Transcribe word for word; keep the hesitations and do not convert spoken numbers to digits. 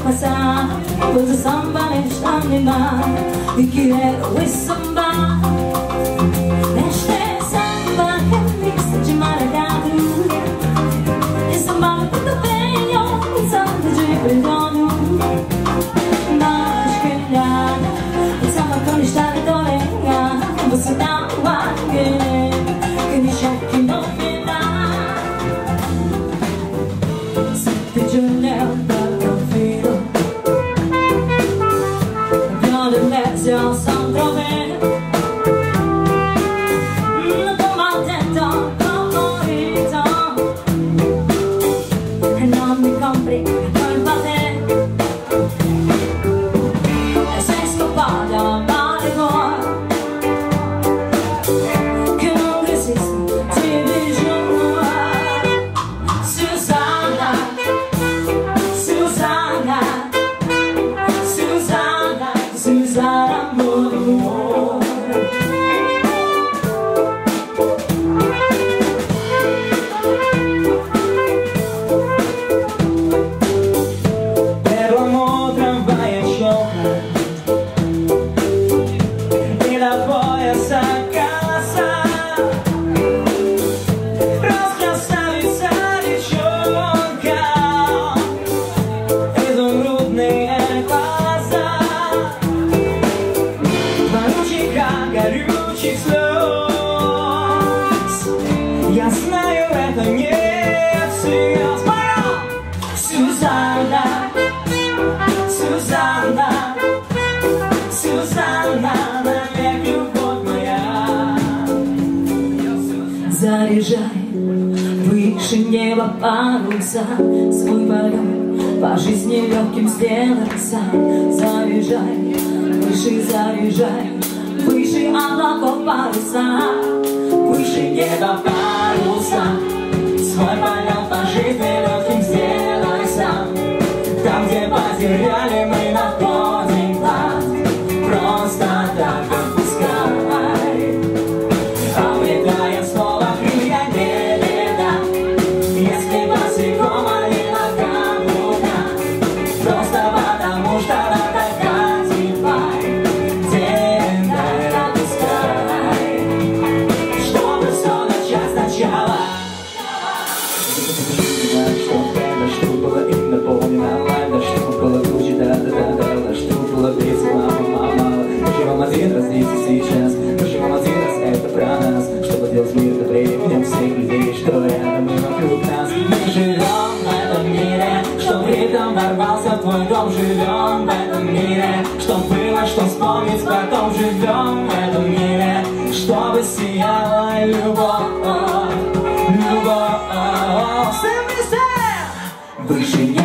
passar, pois o samba está animado e quero esse samba. Este é samba que é mix de maracatu, e samba muito bem, um samba de perdono. Mas que nada, o samba quando está de doenha, você dá um ar que me choque que não me dá. Sempre de janela on s'en trouvait le combattente favorito e non mi compri quel batte e sei scoppata a male cuore che non resiste, ti digiuro. Susanna, Susanna, Susanna, Susanna. Я знаю, это не всерьез. Сюзанна, Сюзанна, Сюзанна, навек любовь моя. Заряжай выше неба паруса, свой полет по жизни легким сделаться. Заряжай, выше заряжай, выше облаков паруса, выше неба паруса, свой полет по жизни легким сделай сам. Там, где потеряли, мы находим клад, просто так отпускай. Обретая снова крылья не беда, если босиком или на каблуках, просто потому что надо катифай. День дай отпускай, чтобы все начать сначала. Что это, что было им наполнено лайда, что было круче, да-да-да-да, что было без мама, мама. Хочу вам один раз здесь и сейчас, хочу вам один раз это про нас, чтобы сделать мир добрее, в нем всех людей, что рядом и вокруг нас. Мы живем в этом мире, что ритм ворвался в твой дом, живем в этом мире, что было, что вспомнить потом, живем в этом мире, чтобы сияла любовь, любовь. Выше